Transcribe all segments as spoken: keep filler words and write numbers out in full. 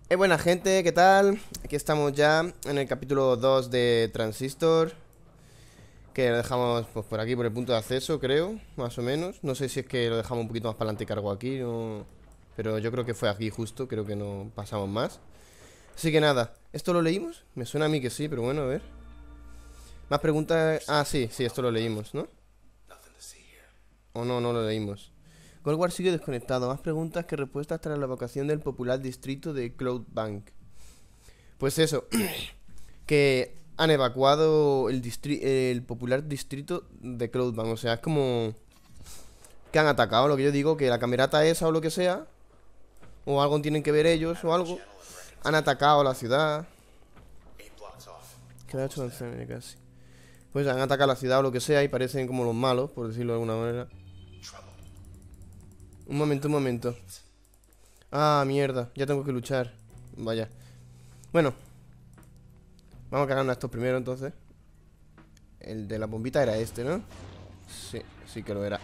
Eh, buena gente, ¿qué tal? Aquí estamos ya en el capítulo dos de Transistor. Que lo dejamos pues por aquí, por el punto de acceso, creo, más o menos. No sé si es que lo dejamos un poquito más para adelante y cargo aquí, no... Pero yo creo que fue aquí justo, creo que no pasamos más. Así que nada, ¿esto lo leímos? Me suena a mí que sí, pero bueno, a ver. Más preguntas... Ah, sí, sí, esto lo leímos, ¿no? O no, no lo leímos. Goldward sigue desconectado. Más preguntas que respuestas tras la evacuación del popular distrito de Cloudbank. Pues eso, que han evacuado el, distri el popular distrito de Cloudbank. O sea, es como que han atacado, lo que yo digo, que la camerata esa o lo que sea, o algo tienen que ver ellos o algo. Han atacado la ciudad. Queda hecho casi. Pues han atacado la ciudad o lo que sea y parecen como los malos, por decirlo de alguna manera. Un momento, un momento. Ah, mierda, ya tengo que luchar. Vaya. Bueno, vamos a cargarnos a estos primero entonces. El de la bombita era este, ¿no? Sí, sí que lo era.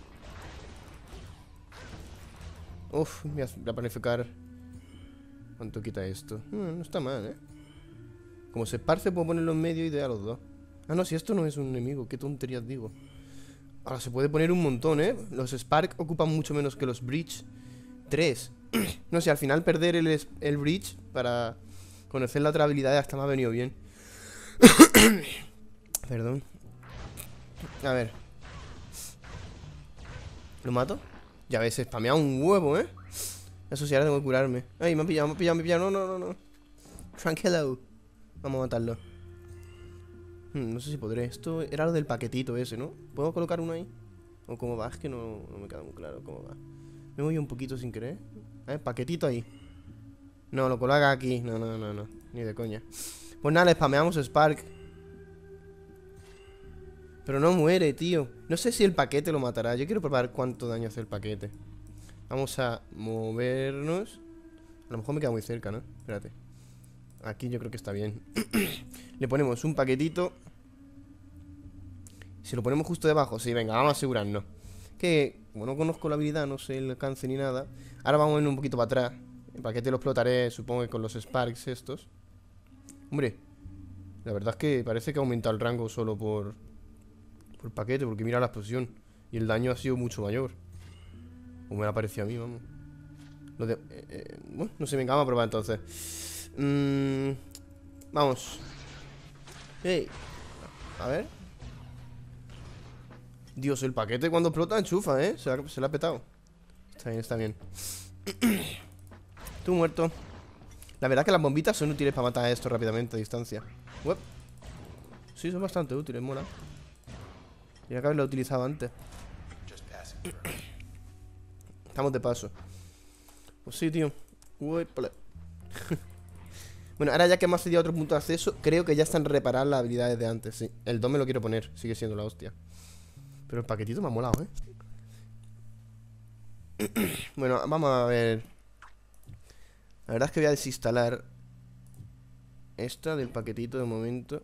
Uf, voy a, voy a planificar. ¿Cuánto quita esto? No, no está mal, ¿eh? Como se esparce puedo ponerlo en medio y de a los dos. Ah, no, si esto no es un enemigo, qué tonterías digo. Ahora se puede poner un montón, ¿eh? Los Spark ocupan mucho menos que los Bridge. Tres. No sé, al final perder el, el Bridge para conocer la otra habilidad hasta me ha venido bien. Perdón. A ver. ¿Lo mato? Ya ves, se spamea un huevo, ¿eh? Eso sí, ahora tengo que curarme. Ay, me han pillado, me han pillado, me han pillado. No, no, no, no. Tranquilo. Vamos a matarlo. Hmm, no sé si podré. Esto era lo del paquetito ese, ¿no? ¿Puedo colocar uno ahí? ¿O cómo va? Es que no, no me queda muy claro cómo va. Me voy un poquito sin querer. ¿Eh? Paquetito ahí. No, lo coloca aquí. No, no, no, no. Ni de coña. Pues nada, le spameamos Spark. Pero no muere, tío. No sé si el paquete lo matará. Yo quiero probar cuánto daño hace el paquete. Vamos a movernos. A lo mejor me queda muy cerca, ¿no? Espérate. Aquí yo creo que está bien. Le ponemos un paquetito. Si lo ponemos justo debajo. Sí, venga, vamos a asegurarnos. Que, como no conozco la habilidad, no sé el alcance ni nada. Ahora vamos a ir un poquito para atrás. El paquete lo explotaré, supongo que con los Sparks estos. Hombre, la verdad es que parece que ha aumentado el rango solo por... Por paquete, porque mira la explosión. Y el daño ha sido mucho mayor. O me ha parecido a mí, vamos. Lo de... Eh, eh, bueno, no sé, venga, vamos a probar entonces. Mm, vamos. Hey. A ver. Dios, el paquete cuando explota enchufa, ¿eh? Se, la, se le ha petado. Está bien, está bien. Tú muerto. La verdad que las bombitas son útiles para matar a esto rápidamente a distancia. Uep. Sí, son bastante útiles, mola. Tendría que haberlo utilizado antes. Estamos de paso. Pues sí, tío. Uy, bueno, ahora ya que hemos accedido a otro punto de acceso, creo que ya están reparadas las habilidades de antes, sí. El dos me lo quiero poner, sigue siendo la hostia. Pero el paquetito me ha molado, ¿eh? Bueno, vamos a ver. La verdad es que voy a desinstalar esta del paquetito de momento.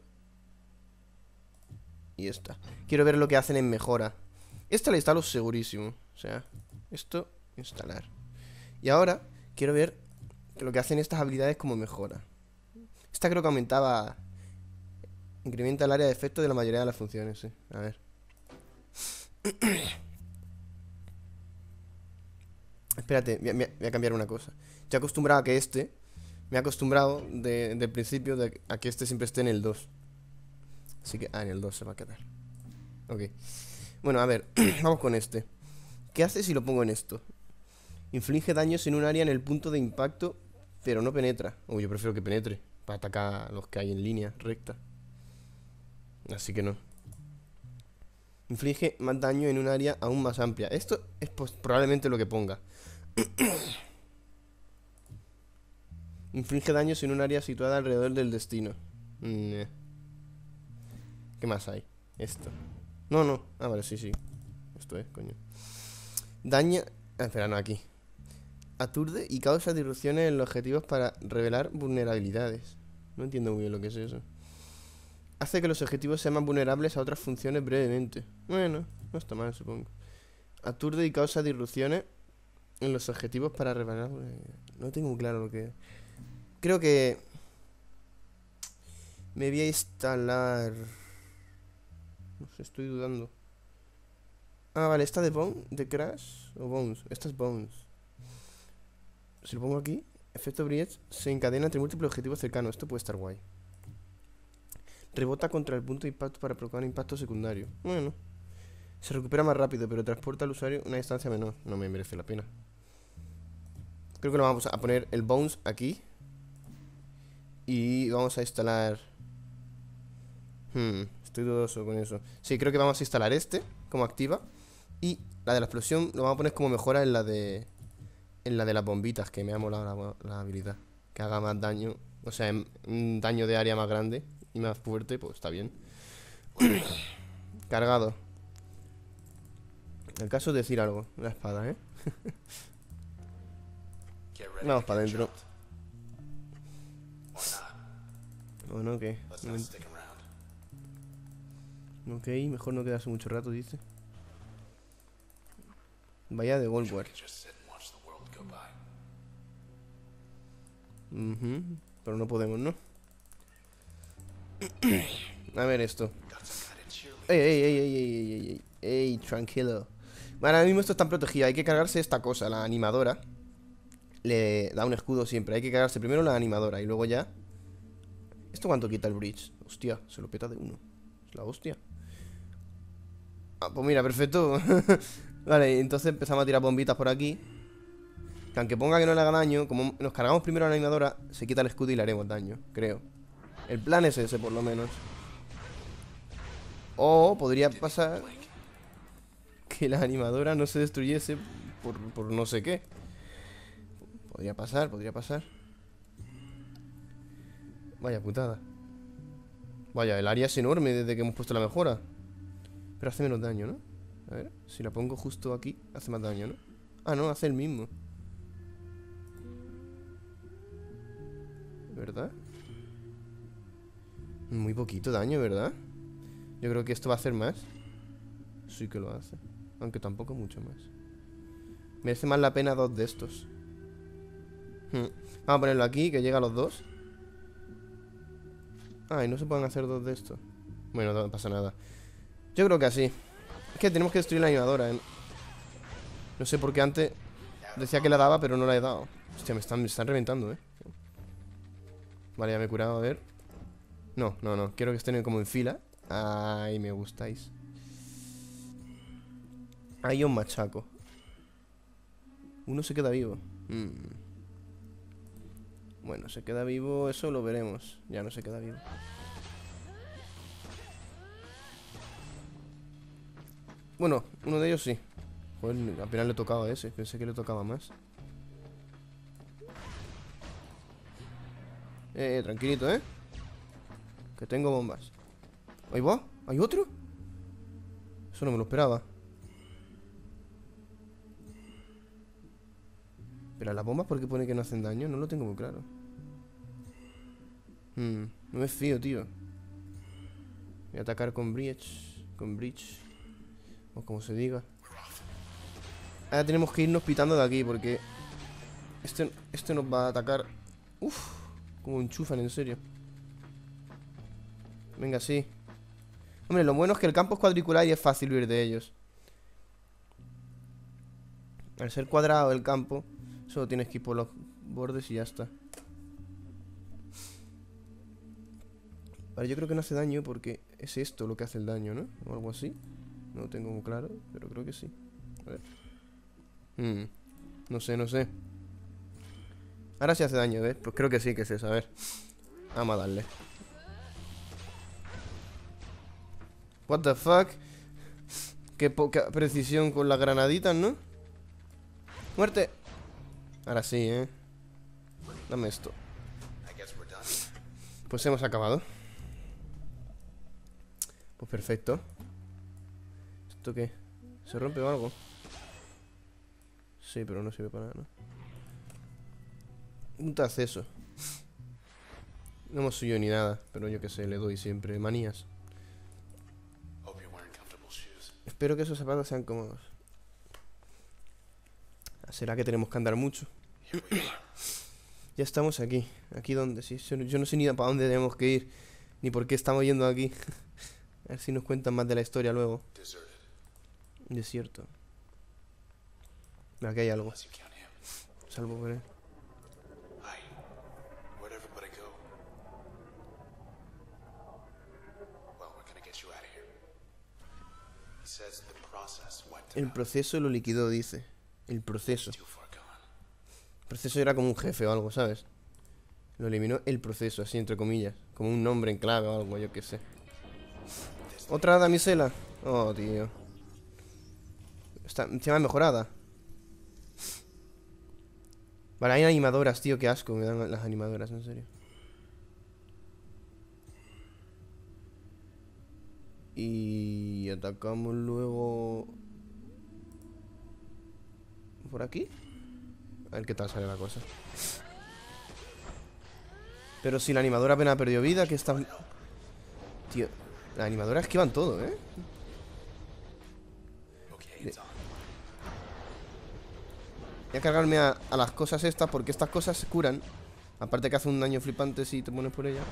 Y esta. Quiero ver lo que hacen en mejora. Esta la instalo segurísimo. O sea, esto, instalar. Y ahora quiero ver lo que hacen estas habilidades como mejora. Esta creo que aumentaba. Incrementa el área de efecto de la mayoría de las funciones, sí. A ver. Espérate, voy a, voy a cambiar una cosa. Ya acostumbrado a que este. Me he acostumbrado de, de principio de, a que este siempre esté en el dos. Así que, ah, en el dos se va a quedar. Ok. Bueno, a ver, vamos con este. ¿Qué hace si lo pongo en esto? Inflige daños en un área en el punto de impacto, pero no penetra. Oh, yo prefiero que penetre, para atacar a los que hay en línea recta. Así que no. Inflige más daño en un área aún más amplia. Esto es pues, probablemente lo que ponga. Inflige daños en un área situada alrededor del destino. Mm, ¿qué más hay? Esto. No, no. Ah, vale, sí, sí. Esto es, coño. Daña... Ah, espera, no, aquí. Aturde y causa disrupciones en los objetivos para revelar vulnerabilidades. No entiendo muy bien lo que es eso. Hace que los objetivos sean más vulnerables a otras funciones brevemente. Bueno, no está mal, supongo. Aturde y causa disrupciones en los objetivos para revelar... No tengo muy claro lo que es. Creo que me voy a instalar. No sé, estoy dudando. Ah, vale, esta de Bones, de Crash o Bones. Esta es Bones. Si lo pongo aquí, efecto Bridge se encadena entre múltiples objetivos cercanos. Esto puede estar guay. Rebota contra el punto de impacto para provocar un impacto secundario. Bueno. Se recupera más rápido, pero transporta al usuario una distancia menor. No me merece la pena. Creo que lo vamos a poner el Bones aquí. Y vamos a instalar... Hmm, estoy dudoso con eso. Sí, creo que vamos a instalar este como activa. Y la de la explosión lo vamos a poner como mejora en la de... En la de las bombitas, que me ha molado la, la habilidad. Que haga más daño. O sea, un daño de área más grande y más fuerte, pues está bien. Cargado. El caso es decir algo. La espada, ¿eh? Vamos para adentro. ¿O no? ¿Qué? Ok, mejor no quedarse mucho rato, dice. Vaya de Goldward. Uh-huh. Pero no podemos, ¿no? A ver esto. Ey, ey, ey, ey, ey, ey, ey, ey, tranquilo. Bueno, ahora mismo esto está protegido. Hay que cargarse esta cosa, la animadora. Le da un escudo siempre. Hay que cargarse primero la animadora y luego ya. ¿Esto cuánto quita el bridge? Hostia, se lo peta de uno. Es la hostia. Ah, pues mira, perfecto. Vale, entonces empezamos a tirar bombitas por aquí. Que aunque ponga que no le haga daño, como nos cargamos primero la animadora, se quita el escudo y le haremos daño, creo. El plan es ese, por lo menos. O podría pasar que la animadora no se destruyese por, por no sé qué. Podría pasar, podría pasar. Vaya putada. Vaya, el área es enorme desde que hemos puesto la mejora. Pero hace menos daño, ¿no? A ver, si la pongo justo aquí, hace más daño, ¿no? Ah, no, hace el mismo. ¿Verdad? Muy poquito daño, ¿verdad? Yo creo que esto va a hacer más. Sí que lo hace. Aunque tampoco mucho más. Merece más la pena dos de estos. hmm. Vamos a ponerlo aquí, que llega a los dos. Ah, y no se pueden hacer dos de estos. Bueno, no pasa nada. Yo creo que así. Es que tenemos que destruir la animadora, ¿eh? No sé por qué antes decía que la daba, pero no la he dado. Hostia, me están, me están reventando, ¿eh? Vale, ya me he curado, a ver. No, no, no, quiero que estén como en fila. Ay, me gustáis. Ahí un machaco. Uno se queda vivo. mm. Bueno, se queda vivo, eso lo veremos. Ya no se queda vivo. Bueno, uno de ellos sí. Joder, apenas le tocaba a ese. Pensé que le tocaba más. Eh, tranquilito, ¿eh? Que tengo bombas. ¿Ahí va? ¿Hay otro? Eso no me lo esperaba. Pero las bombas, ¿por qué pone que no hacen daño? No lo tengo muy claro. Hmm, no me fío, tío. Voy a atacar con bridge. Con bridge. O como se diga. Ahora tenemos que irnos pitando de aquí porque Este, este nos va a atacar. Uf, como enchufan, en serio. Venga, sí. Hombre, lo bueno es que el campo es cuadricular y es fácil huir de ellos. Al ser cuadrado el campo, solo tienes que ir por los bordes y ya está. Vale, yo creo que no hace daño porque es esto lo que hace el daño, ¿no? O algo así. No lo tengo muy claro, pero creo que sí. A ver. Hmm. No sé, no sé. Ahora sí hace daño, ¿ves? Pues creo que sí que es eso, a ver. Vamos a darle. What the fuck. Qué poca precisión con las granaditas, ¿no? ¡Muerte! Ahora sí, ¿eh? Dame esto. Pues hemos acabado. Pues perfecto. ¿Esto qué? ¿Se rompe o algo? Sí, pero no sirve para nada, ¿no? Un acceso. No hemos subido ni nada, pero yo que sé, le doy siempre manías. Espero que esos zapatos sean cómodos. ¿Será que tenemos que andar mucho? Ya estamos aquí. ¿Aquí dónde? Sí, yo, no- yo no sé ni para dónde tenemos que ir. Ni por qué estamos yendo aquí. A ver si nos cuentan más de la historia luego. Desierto. Aquí hay algo. Salvo por él. El proceso lo liquidó, dice. El proceso. El proceso era como un jefe o algo, ¿sabes? Lo eliminó el proceso, así entre comillas. Como un nombre en clave o algo, yo qué sé. Otra damisela. Oh, tío. Está encima mejorada. Vale, hay animadoras, tío, qué asco me dan las animadoras, en serio. Y atacamos luego... ¿Por aquí? A ver qué tal sale la cosa. Pero si la animadora apenas perdió vida, que está... Tío, la animadora esquivan todo, ¿eh? De... Voy a cargarme a, a las cosas estas, porque estas cosas se curan. Aparte que hace un daño flipante si te pones por ella.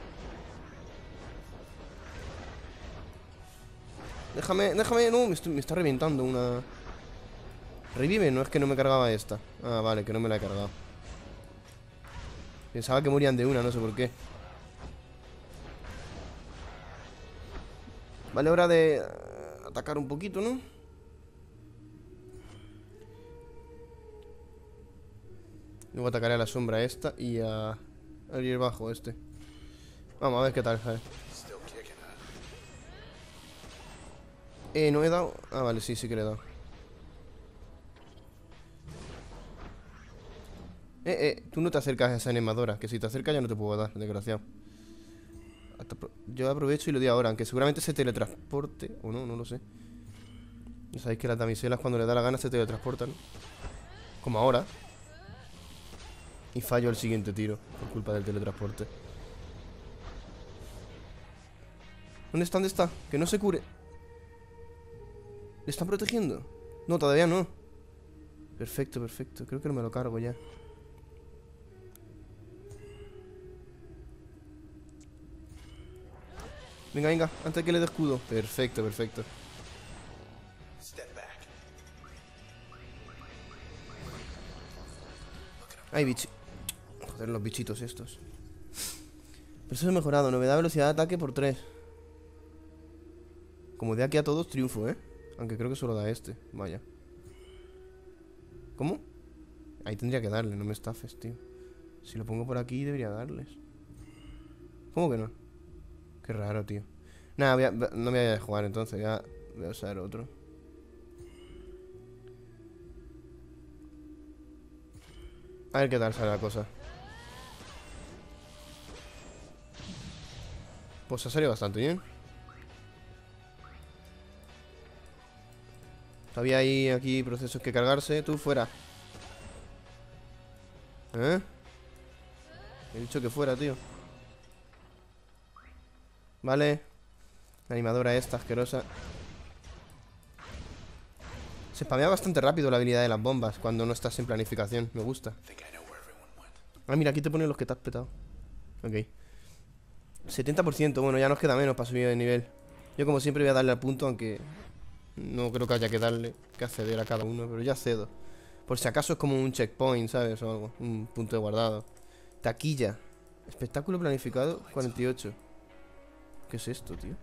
Déjame, déjame, no, me, estoy, me está reventando una... Revive, no es que no me cargaba esta. Ah, vale, que no me la he cargado. Pensaba que morían de una, no sé por qué. Vale, hora de uh, atacar un poquito, ¿no? Luego atacaré a la sombra esta y a... abrir bajo este. Vamos a ver qué tal, a ver. Eh, no he dado... Ah, vale, sí, sí que le he dado. Eh, eh, tú no te acercas a esa animadora. Que si te acercas ya no te puedo dar, desgraciado. Hasta pro- Yo aprovecho y lo di ahora. Aunque seguramente se teletransporte. O no, no lo sé. Ya sabéis que las damiselas cuando le da la gana se teletransportan. Como ahora. Y fallo el siguiente tiro por culpa del teletransporte. ¿Dónde está? ¿Dónde está? Que no se cure. ¿Le están protegiendo? No, todavía no. Perfecto, perfecto. Creo que no me lo cargo ya. Venga, venga, antes de que le dé escudo. Perfecto, perfecto. Ay, bichi... Joder, los bichitos estos. Pero eso es mejorado. Novedad, velocidad de ataque por tres. Como de aquí a todos, triunfo, ¿eh? Aunque creo que solo da este. Vaya. ¿Cómo? Ahí tendría que darle, no me estafes, tío. Si lo pongo por aquí, debería darles. ¿Cómo que no? Qué raro, tío. Nada, voy a- no me voy a jugar entonces. Ya voy a usar otro. A ver qué tal sale la cosa. Pues ha salido bastante bien. Todavía hay aquí procesos que cargarse. Tú fuera. ¿Eh? He dicho que fuera, tío. Vale. La animadora esta asquerosa. Se spamea bastante rápido la habilidad de las bombas cuando no estás en planificación. Me gusta. Ah, mira, aquí te ponen los que te has petado. Ok. setenta por ciento, bueno, ya nos queda menos para subir de nivel. Yo como siempre voy a darle al punto, aunque no creo que haya que darle, que acceder a cada uno, pero ya cedo. Por si acaso es como un checkpoint, ¿sabes? O algo, un punto de guardado. Taquilla. Espectáculo planificado, cuarenta y ocho. ¿Qué es esto, tío?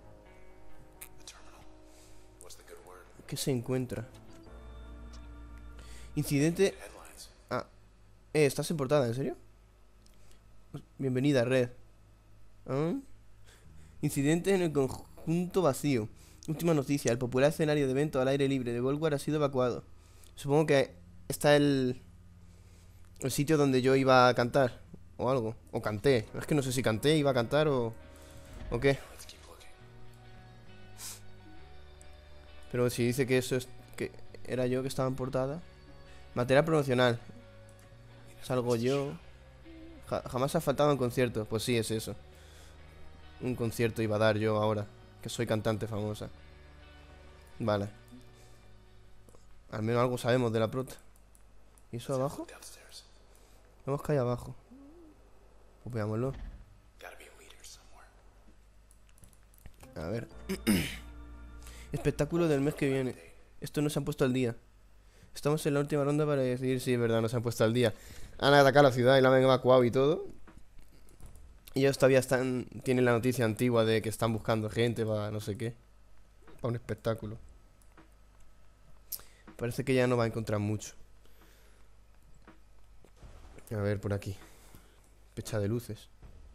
¿Qué se encuentra? Incidente... Ah, eh, ¿estás en portada? ¿En serio? Bienvenida, red. ¿Ah? Incidente en el conjunto vacío. Última noticia, el popular escenario de evento al aire libre de Goldwar ha sido evacuado. Supongo que está el... el sitio donde yo iba a cantar. O algo. O canté. Es que no sé si canté, iba a cantar o... ¿O qué? Pero si dice que eso es... que era yo que estaba en portada. Material promocional. Salgo yo. Ja- jamás ha faltado un concierto. Pues sí, es eso. Un concierto iba a dar yo ahora. Que soy cantante famosa. Vale. Al menos algo sabemos de la prota. ¿Y eso abajo? Vemos que hay abajo. Pues veámoslo. A ver. Espectáculo del mes que viene. Estos no se han puesto al día. Estamos en la última ronda para decidir si es verdad no se han puesto al día. Han atacado la ciudad y la han evacuado y todo. Y ellos todavía están. Tienen la noticia antigua de que están buscando gente para no sé qué. Para un espectáculo. Parece que ya no va a encontrar mucho. A ver, por aquí. Pecha de luces.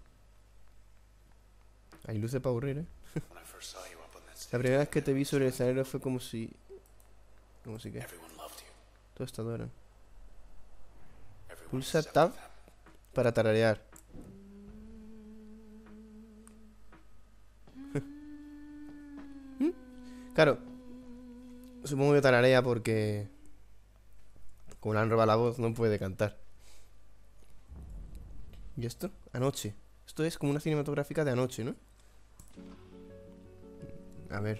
Hay luces para aburrir, ¿eh? La primera vez que te vi sobre el escenario fue como si... Como si que... Todos te adoran. Pulsa Tab para tararear. Claro. Supongo que tararea porque... Como le han robado la voz, no puede cantar. ¿Y esto? Anoche. Esto es como una cinematográfica de anoche, ¿no? A ver.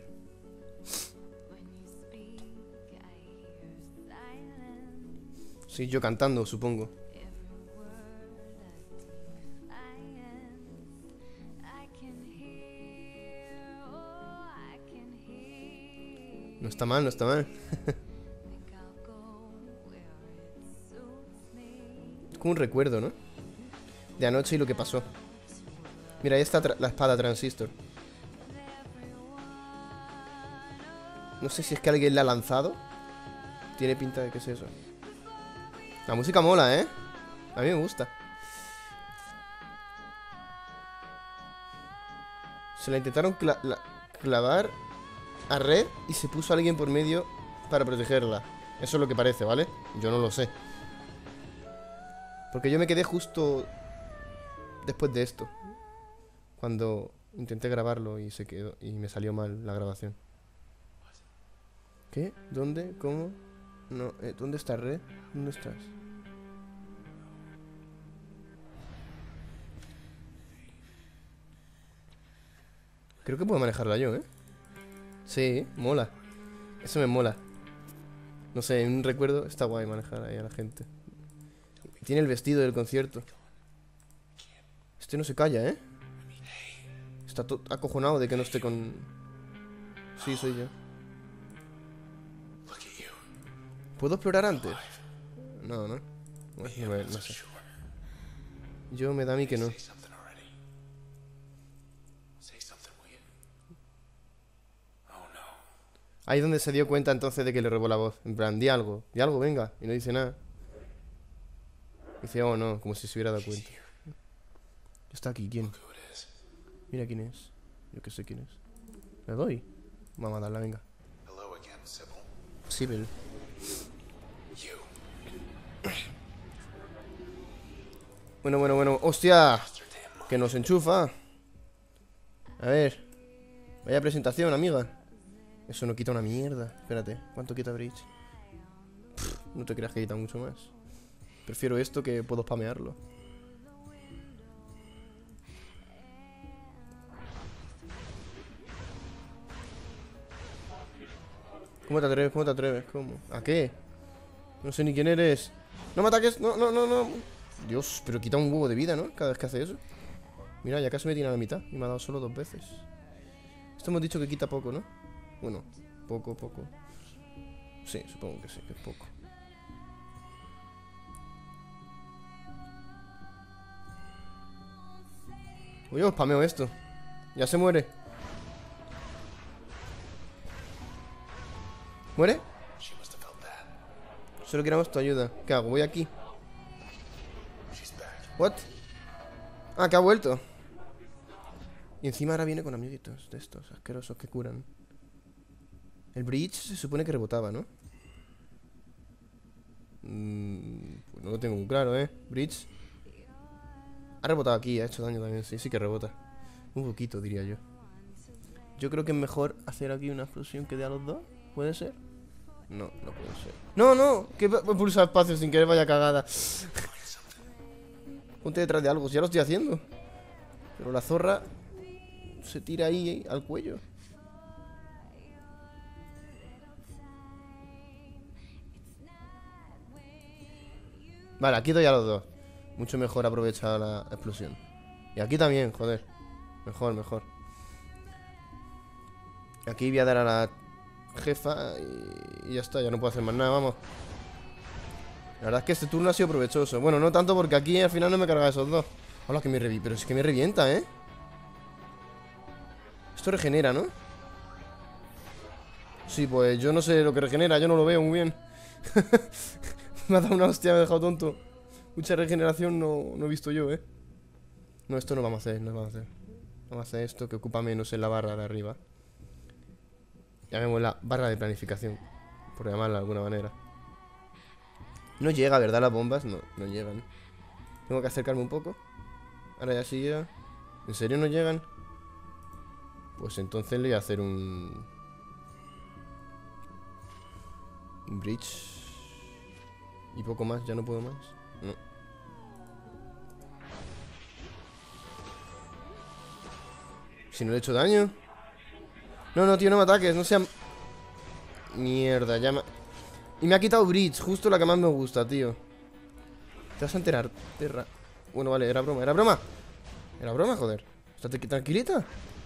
Sí, yo cantando, supongo. No está mal, no está mal. Es como un recuerdo, ¿no? De anoche y lo que pasó. Mira, ahí está la espada transistor. No sé si es que alguien la ha lanzado. Tiene pinta de que es eso. La música mola, ¿eh? A mí me gusta. Se la intentaron cla la clavar a Red y se puso alguien por medio para protegerla. Eso es lo que parece, ¿vale? Yo no lo sé. Porque yo me quedé justo después de esto, cuando intenté grabarlo y se quedó y me salió mal la grabación. ¿Qué? ¿Dónde? ¿Cómo? No, eh, ¿dónde está Red? ¿Dónde estás? Creo que puedo manejarla yo, ¿eh? Sí, mola. Eso me mola. No sé, en un recuerdo está guay manejar ahí a la gente. Tiene el vestido del concierto. Este no se calla, ¿eh? Está acojonado de que no esté con... Sí, soy yo. ¿Puedo explorar antes? No, no. Bueno, no, no sé. Yo me da a mí que no. Ahí es donde se dio cuenta entonces de que le robó la voz. En plan, di algo, di algo, venga. Y no dice nada. Dice, oh no, como si se hubiera dado cuenta. Está aquí, ¿quién? Mira quién es. Yo que sé quién es. ¿Le doy? Vamos a darla, venga. Sybil. Bueno, bueno, bueno. ¡Hostia! Que nos enchufa. A ver. Vaya presentación, amiga. Eso no quita una mierda. Espérate, ¿cuánto quita Bridge? Pff, no te creas que quita mucho más. Prefiero esto que puedo spamearlo. ¿Cómo te atreves? ¿Cómo te atreves? ¿Cómo? ¿A qué? No sé ni quién eres. ¡No me ataques! ¡No, no, no, no! Dios, pero quita un huevo de vida, ¿no? Cada vez que hace eso. Mira, ya casi me tiene a la mitad. Y me ha dado solo dos veces. Esto hemos dicho que quita poco, ¿no? Bueno, poco, poco. Sí, supongo que sí, que es poco. Uy, yo spameo esto. Ya se muere. ¿Muere? Solo queremos tu ayuda. ¿Qué hago? Voy aquí. ¿What? Ah, que ha vuelto. Y encima ahora viene con amiguitos de estos asquerosos que curan. El bridge se supone que rebotaba, ¿no? Mm, pues no lo tengo muy claro, ¿eh? Bridge. Ha rebotado aquí, ha hecho daño también. Sí, sí que rebota. Un poquito, diría yo. Yo creo que es mejor hacer aquí una explosión que dé a los dos. ¿Puede ser? No, no puede ser. ¡No, no! Que he pulsado espacio sin querer, vaya cagada. Ponte detrás de algo, si ya lo estoy haciendo. Pero la zorra se tira ahí, ahí al cuello. Vale, aquí doy a los dos. Mucho mejor aprovechar la explosión. Y aquí también, joder. Mejor, mejor. Aquí voy a dar a la jefa y, y ya está, ya no puedo hacer más nada, vamos. La verdad es que este turno ha sido provechoso. Bueno, no tanto porque aquí al final no me carga esos dos. Hola, que me revienta. Pero es que me revienta, ¿eh? Esto regenera, ¿no? Sí, pues yo no sé lo que regenera. Yo no lo veo muy bien. Me ha dado una hostia, me ha dejado tonto. Mucha regeneración no, no he visto yo, ¿eh? No, esto no vamos a hacer, no vamos a hacer. Vamos a hacer esto que ocupa menos en la barra de arriba. Llamémosla barra de planificación, por llamarla de alguna manera. No llega, ¿verdad? Las bombas no, no llegan. Tengo que acercarme un poco. Ahora ya sí llega. ¿En serio no llegan? Pues entonces le voy a hacer un... Un bridge. Y poco más, ya no puedo más. No. Si no le he hecho daño. No, no, tío, no me ataques, no sea... Mierda, ya me... Y me ha quitado bridge, justo la que más me gusta, tío. Te vas a enterar, perra. Bueno, vale, era broma, era broma. Era broma, joder. Estate tranquilita.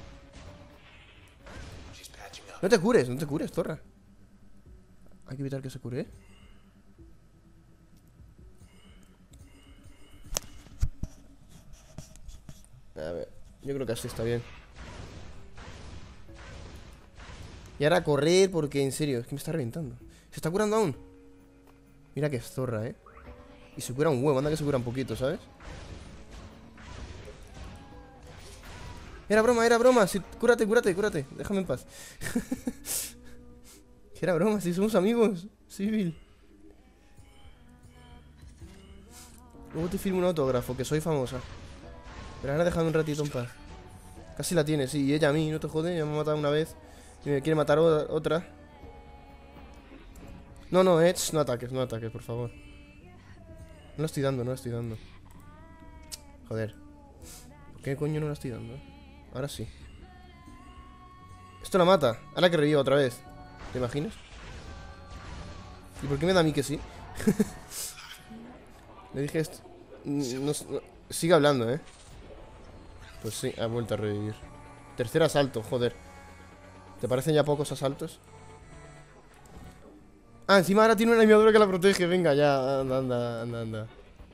No te cures, no te cures, zorra. Hay que evitar que se cure, ¿eh? A ver, yo creo que así está bien. Y ahora a correr porque, en serio, es que me está reventando. ¿Se está curando aún? Mira que zorra, ¿eh? Y se cura un huevo, anda que se cura un poquito, ¿sabes? Era broma, era broma, sí, cúrate, cúrate, cúrate. Déjame en paz. Que era broma, si somos amigos, Civil. Luego te firmo un autógrafo, que soy famosa. Pero ahora déjame un ratito en paz. Casi la tienes, sí, y ella a mí, no te jode, ya me ha matado una vez. Y me quiere matar otra. No, no, Edge, no ataques, no ataques, por favor. No la estoy dando, no la estoy dando. Joder. ¿Por qué coño no la estoy dando? Ahora sí. Esto la mata. Ahora que reviva otra vez. ¿Te imaginas? ¿Y por qué me da a mí que sí? Le dije esto. No, no, sigue hablando, ¿eh? Pues sí, ha vuelto a revivir. Tercer asalto, joder. ¿Te parecen ya pocos asaltos? Ah, encima ahora tiene una animadora que la protege. Venga, ya, anda, anda, anda, anda.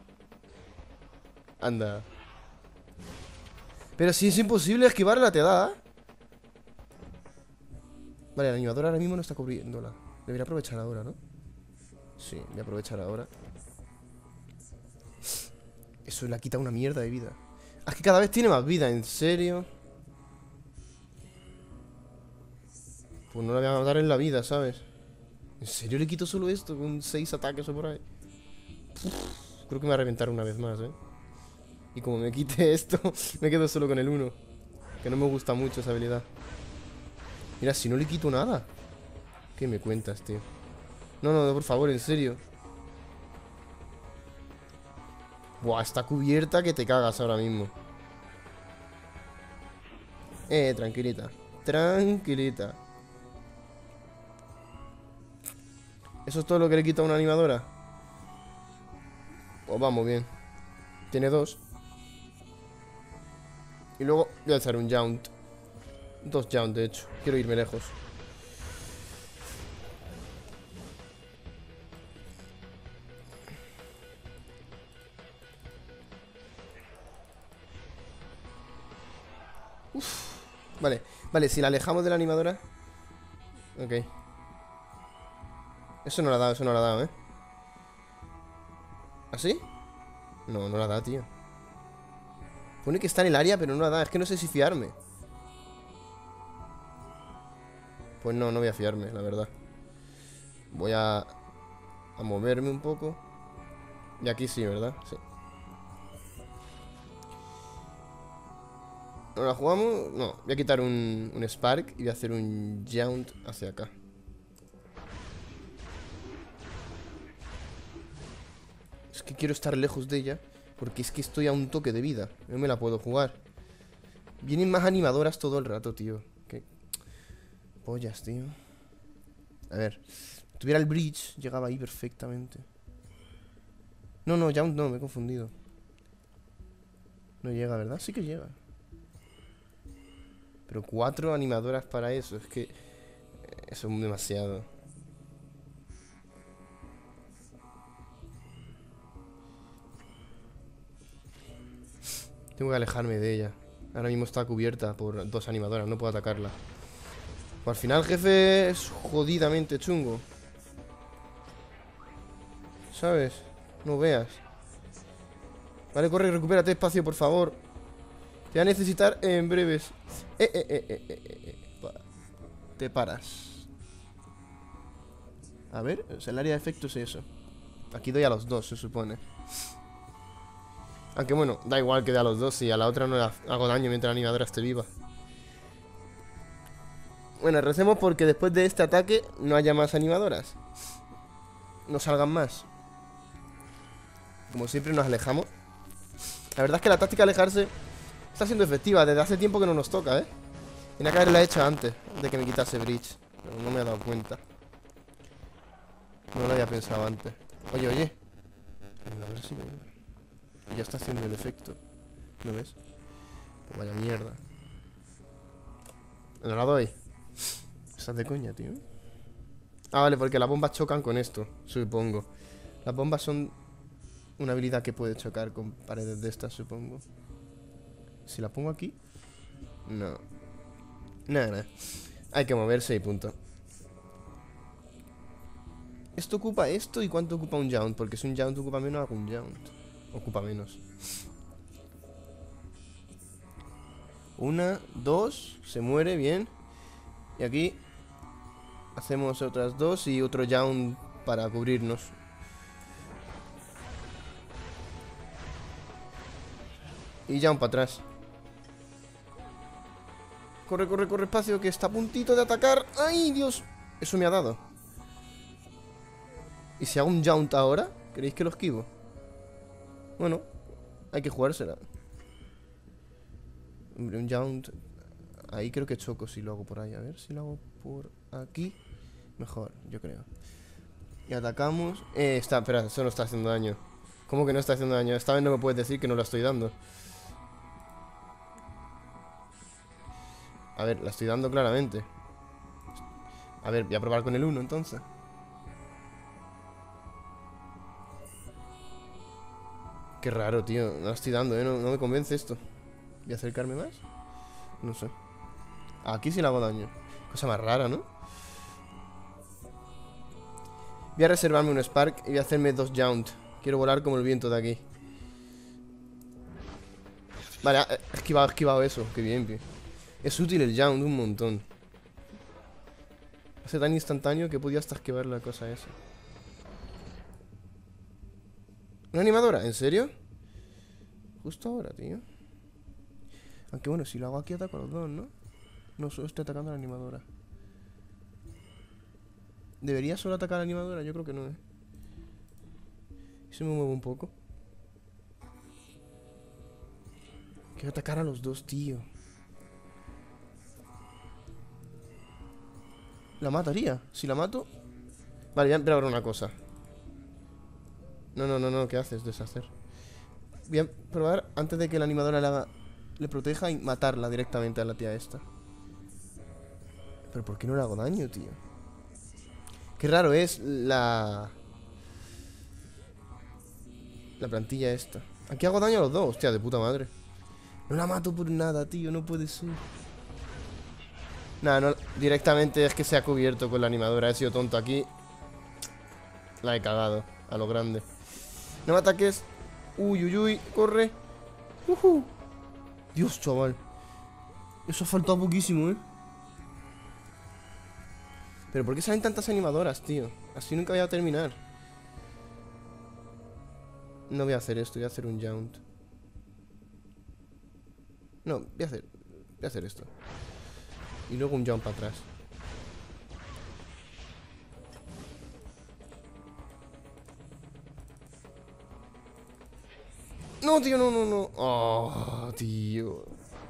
Anda. Pero si es imposible esquivarla, te da. Vale, la animadora ahora mismo no está cubriéndola. Debería aprovechar ahora, ¿no? Sí, voy a aprovechar ahora. Eso le ha quitado una mierda de vida. Es que cada vez tiene más vida, ¿en serio? Pues no la voy a matar en la vida, ¿sabes? ¿En serio le quito solo esto? Con seis ataques o por ahí. Uf, creo que me va a reventar una vez más, ¿eh? Y como me quite esto, me quedo solo con el uno. Que no me gusta mucho esa habilidad. Mira, si no le quito nada. ¿Qué me cuentas, tío? No, no, por favor, en serio. Buah, está cubierta que te cagas ahora mismo. Eh, tranquilita. Tranquilita. ¿Eso es todo lo que le quita a una animadora? Pues vamos bien. Tiene dos. Y luego voy a echar un Jaunt. Dos Jaunt, de hecho. Quiero irme lejos. Uf. Vale, vale, si la alejamos de la animadora. Ok. Eso no la ha dado, eso no la ha dado, ¿eh? ¿Así? No, no la da, tío. Pone que está en el área, pero no la da. Es que no sé si fiarme. Pues no, no voy a fiarme, la verdad. Voy a... A moverme un poco. Y aquí sí, ¿verdad? Sí. ¿No la jugamos? No, voy a quitar un, un Spark y voy a hacer un Jaunt hacia acá. Es que quiero estar lejos de ella, porque es que estoy a un toque de vida. No me la puedo jugar. Vienen más animadoras todo el rato, tío. Qué pollas, tío. A ver, si tuviera el bridge, llegaba ahí perfectamente. No, no, Jaunt no, me he confundido. No llega, ¿verdad? Sí que llega. Pero cuatro animadoras para eso. Es que eso es demasiado. Tengo que alejarme de ella. Ahora mismo está cubierta por dos animadoras. No puedo atacarla. Pues al final el jefe es jodidamente chungo. ¿Sabes? No veas. Vale, corre, recupérate espacio, por favor. Te va a necesitar en breves. Eh, eh, eh, eh, eh, eh. Te paras. A ver, o sea, el área de efectos es eso. Aquí doy a los dos, se supone. Aunque bueno, da igual que dé a los dos. Si a la otra no le hago daño mientras la animadora esté viva. Bueno, recemos porque después de este ataque no haya más animadoras. No salgan más. Como siempre nos alejamos. La verdad es que la táctica de alejarse está siendo efectiva. Desde hace tiempo que no nos toca, ¿eh? Tenía que haberla hecho antes de que me quitase Bridge. Pero no me he dado cuenta. No lo había pensado antes. Oye, oye. A ver si me... Ya está haciendo el efecto. ¿No ves? Pues vaya mierda. No la doy. Estás de coña, tío. Ah, vale, porque las bombas chocan con esto, supongo. Las bombas son una habilidad que puede chocar con paredes de estas, supongo. Si la pongo aquí. No. Nada, nada. Hay que moverse y punto. Esto ocupa esto y cuánto ocupa un Jaunt. Porque si un Jaunt ocupa menos, hago un Jaunt. Ocupa menos. Una, dos. Se muere, bien. Y aquí hacemos otras dos y otro Jaunt para cubrirnos. Y Jaunt para atrás. Corre, corre, corre, espacio, que está a puntito de atacar. ¡Ay, Dios! Eso me ha dado. ¿Y si hago un Jaunt ahora? ¿Queréis que lo esquivo? Bueno, hay que jugársela. Hombre, un Jaunt. Ahí creo que choco si lo hago por ahí. A ver si lo hago por aquí. Mejor, yo creo. Y atacamos. Eh, está, espera, eso no está haciendo daño. ¿Cómo que no está haciendo daño? Esta vez no me puedes decir que no la estoy dando. A ver, la estoy dando claramente. A ver, voy a probar con el uno entonces. Qué raro, tío. No la estoy dando, ¿eh? No, no me convence esto. ¿Voy a acercarme más? No sé. Aquí sí le hago daño. Cosa más rara, ¿no? Voy a reservarme un Spark y voy a hacerme dos Jaunt. Quiero volar como el viento de aquí. Vale, he esquivado, he esquivado eso. Qué bien, tío. Es útil el Jaunt un montón. Hace tan instantáneo que podía hasta esquivar la cosa esa. ¿Una animadora? ¿En serio? Justo ahora, tío. Aunque bueno, si lo hago aquí ataco a los dos, ¿no? No, solo estoy atacando a la animadora. ¿Debería solo atacar a la animadora? Yo creo que no, ¿eh? ¿Y si me muevo un poco? Quiero atacar a los dos, tío. ¿La mataría? Si la mato... Vale, voy a probar una cosa. No, no, no, no, ¿qué haces? Deshacer. Voy a probar antes de que la animadora le haga... Le proteja y matarla directamente a la tía esta. ¿Pero por qué no le hago daño, tío? Qué raro es la... La plantilla esta. Aquí hago daño a los dos, hostia, de puta madre. No la mato por nada, tío, no puede ser. Nada, no, directamente es que se ha cubierto con la animadora. He sido tonto aquí. La he cagado, a lo grande. No me ataques. Uy, uy, uy, corre. uh-huh. Dios, chaval. Eso ha faltado poquísimo, ¿eh? Pero ¿por qué salen tantas animadoras, tío? Así nunca voy a terminar. No voy a hacer esto, voy a hacer un Jaunt. No, voy a hacer Voy a hacer esto. Y luego un Jaunt para atrás. No, tío, no, no, no. Oh, tío.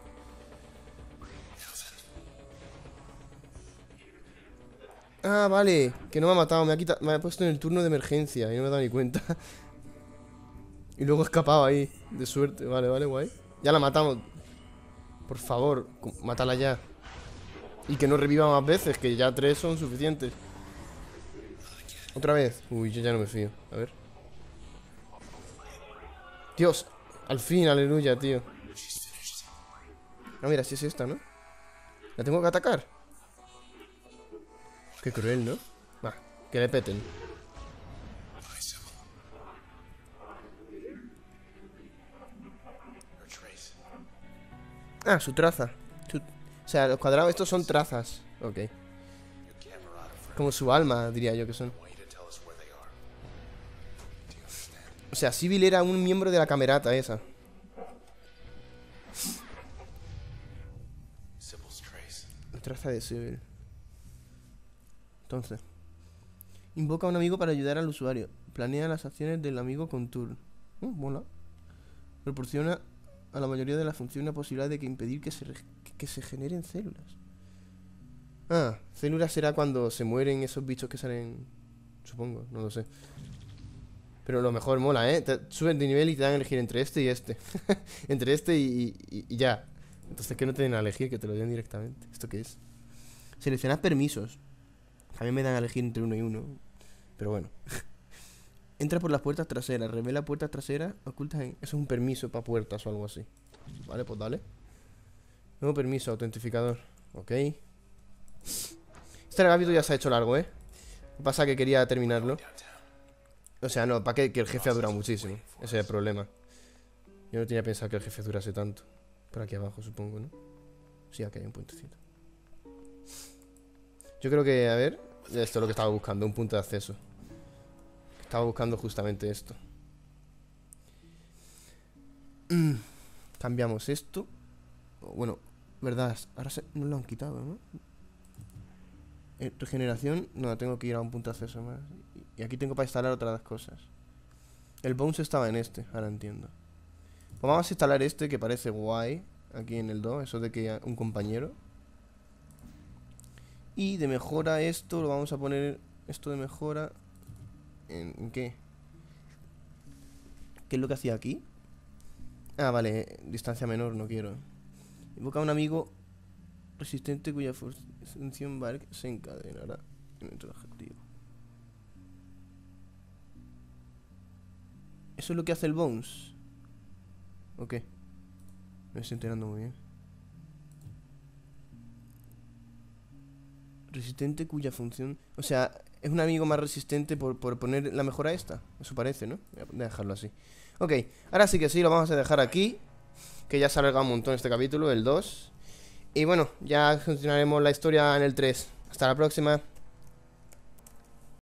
Ah, vale. Que no me ha matado. Me ha quitado, me ha puesto en el turno de emergencia y no me he dado ni cuenta. Y luego he escapado ahí. De suerte. Vale, vale, guay. Ya la matamos. Por favor, mátala ya. Y que no reviva más veces, que ya tres son suficientes. Otra vez. Uy, yo ya no me fío. A ver. Dios, al fin, aleluya, tío. Ah, mira, si es esta, ¿no? ¿La tengo que atacar? Qué cruel, ¿no? Va, que le peten. Ah, su traza. Su... O sea, los cuadrados estos son trazas. Ok. Como su alma, diría yo que son. O sea, Sybil era un miembro de la camerata esa. La traza de Sybil. Entonces, invoca a un amigo para ayudar al usuario. Planea las acciones del amigo con Tool. Uh, mola. Proporciona a la mayoría de las funciones la posibilidad de que impedir que se, que se generen células. Ah, células será cuando se mueren esos bichos que salen. Supongo, no lo sé. Pero lo mejor mola, ¿eh? Te suben de nivel y te dan a elegir entre este y este. Entre este y, y, y ya. Entonces que no te den a elegir, que te lo den directamente. ¿Esto qué es? Seleccionar permisos. A mí me dan a elegir entre uno y uno. Pero bueno. Entra por las puertas traseras. Revela puertas traseras ocultas en... Eso es un permiso para puertas o algo así. Vale, pues dale. Nuevo permiso, autentificador. Ok. Este capítulo ya se ha hecho largo, ¿eh? Lo que pasa es que quería terminarlo. O sea, no, para que, que el jefe ha durado muchísimo. Ese es el problema. Yo no tenía pensado que el jefe durase tanto. Por aquí abajo, supongo, ¿no? Sí, aquí hay un puentecito. Yo creo que, a ver, esto es lo que estaba buscando, un punto de acceso. Estaba buscando justamente esto. mm. Cambiamos esto. Bueno, verdad, ahora se, no lo han quitado, ¿no? Eh, regeneración, no, tengo que ir a un punto de acceso más. Y aquí tengo para instalar otras cosas. El bounce estaba en este, ahora entiendo. Pues vamos a instalar este que parece guay. Aquí en el dos, eso de que un compañero. Y de mejora esto, lo vamos a poner. Esto de mejora ¿En, ¿en qué? ¿Qué es lo que hacía aquí? Ah, vale, distancia menor, no quiero. Invoca a un amigo resistente cuya función Bark se encadenará en otro objetivo. ¿Eso es lo que hace el Bones? ¿O qué? Me estoy enterando muy bien. Resistente cuya función... O sea, es un amigo más resistente por, por poner la mejora esta. Eso parece, ¿no? Voy a dejarlo así. Ok, ahora sí que sí, lo vamos a dejar aquí. Que ya se ha alargado un montón este capítulo, el dos. Y bueno, ya continuaremos la historia en el tres. Hasta la próxima.